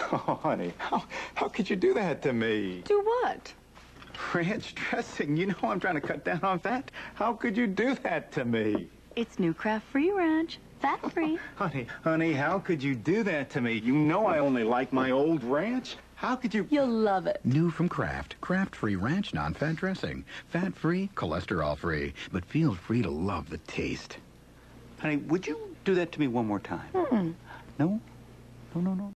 Oh, honey, how could you do that to me? Do what? Ranch dressing. You know I'm trying to cut down on fat. How could you do that to me? It's new Kraft-Free Ranch. Fat-free. Honey, how could you do that to me? You know I only like my old ranch. How could you? You'll love it. New from Kraft. Kraft-Free Ranch non-fat dressing. Fat-free, cholesterol-free, but feel free to love the taste. Honey, would you do that to me one more time? Mm-mm. No? No, no, no.